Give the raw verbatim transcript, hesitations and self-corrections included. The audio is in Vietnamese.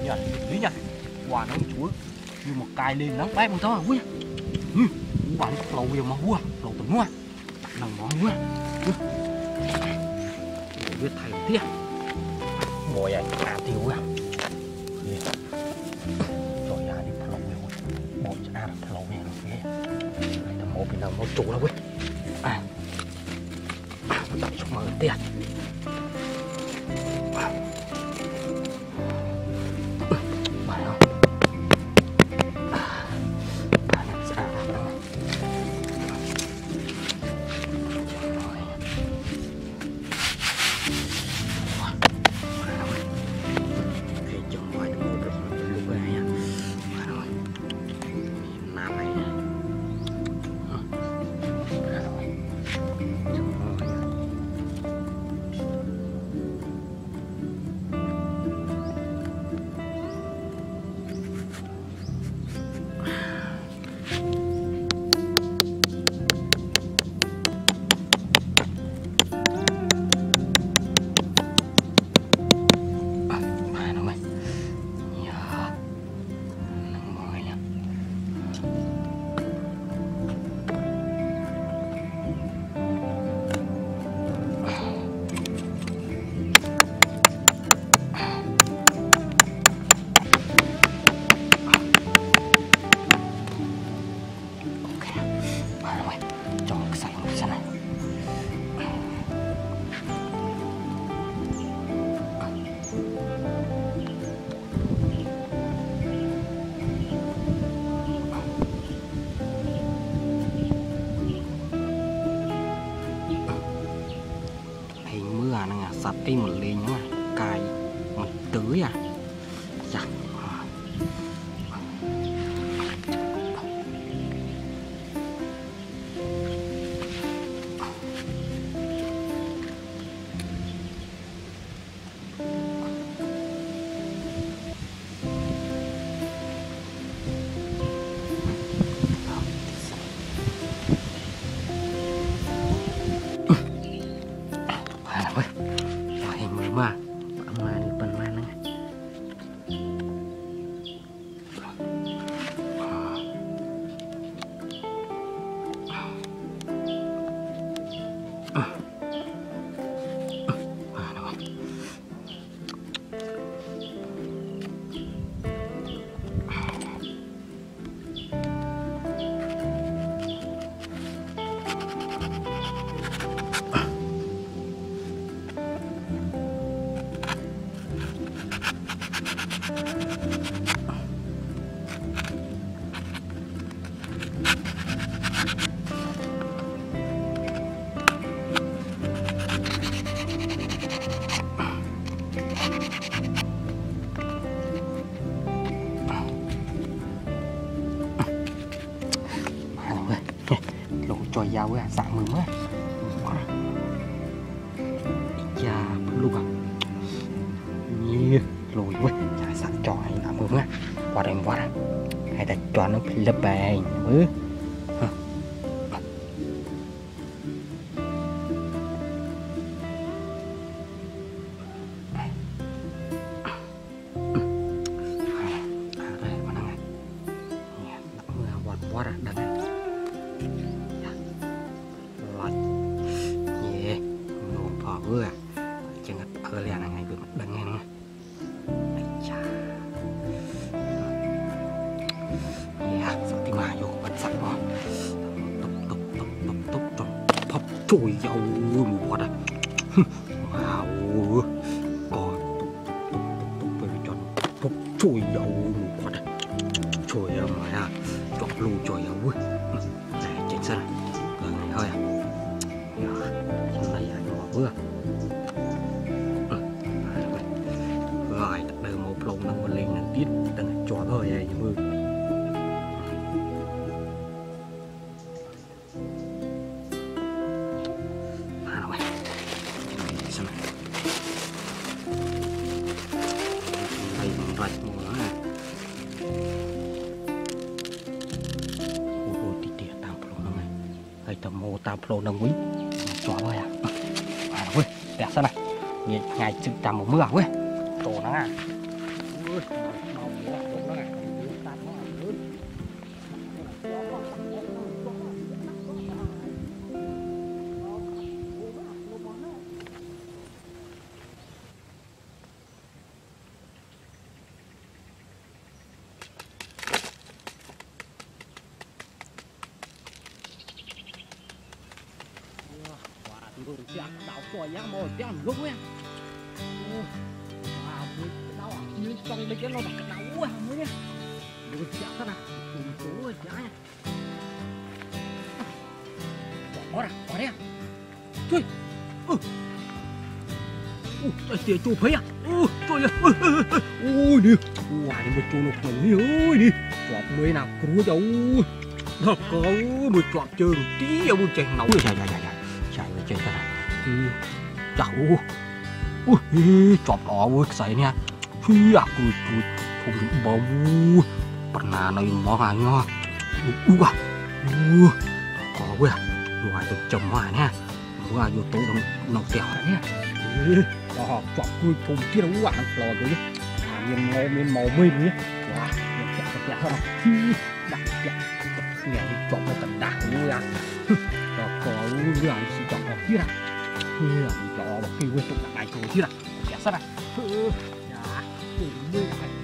nhỉ lý nhỉ quả nó chuối như một cài lên nắng bét một tao à vui ừ quả nó lâu nhiều mà vui lâu tận mua nằng món vui biết thầy tiếc bồi à à tiêu à rồi ra đi lâu nhiều bồi cho ăn lâu nhiều ghê này là một bên nào một chủ đâu quý à tập xuống mở tiền sạch đi một lên nhá cài một tưới à chặt mà mà đi bên mana nè cho dao á sạc mừng á cha luôn à nhiều lùi quá cha sạc cho hay là mừng á qua đây qua đây hay là cho nó bị lấp bè mới vừa chẳng ngặt ở liền này vừa mặt đằng nghe nè dạ sao thì mà vô bật sẵn rồi tục tục tục tục tục tục phập chui dầu một quạt à wow coi tục tục tục tục về chọn phập chui dầu một quạt à chui ra mà à chọn lù chui dầu ui này chính xác rồi này thôi à này là nhỏ vừa rồi từ một lồng nó lên là tiết từng chó thôi này mưa à rồi xem này đây một vài mùa nữa này ôi tí tía tam pro nó này hay tầm mô tam pro nó quý chó thôi à à rồi đẹp sao này ngày chừng tầm một mưa quê trổ nó à đào sỏi nhá mồi đeo gốc ấy. Wow, đau à, như trong đây cái nó bạc đau à mới nhá. Được chặt ra, cùng số rồi chả nha. Bỏ ra, bỏ ra. Thôi. Ừ. Ui, trời chụp thấy à? Ui, trời ơi. Ui đi. Wow, đi một chỗ lục đầu đi ơi đi. Chọp mới nào cú cháu. Nó có một chọp chơi tí ở bên trên nấu. Ui, trời trời trời. Chạy về trên cái này. Cháu. Ui, chọp đỏ ui cái này. Phi à, cùi cùi thùng bông. Pernah này mò nha. Ui à. Ui. Có ui à. Ngoài từng chầm ngoài nè. Mua vô tố đồng nấu kẹo nè. Đó, chọp cùi thùng kia nó quả nó lòi cái. À, miền màu miền màu mình nhé. Wow, miền kẹo kẹo hơn không? Phi, đặc kẹo. Nghe đi chọp nó tận đạc ui à. Đó, có ui à, chỉ chọp ở kia nè. Ui à, chọp ở kia ui tụng lại chỗ kia nè. Kẹo sắt à. Dạ, ui,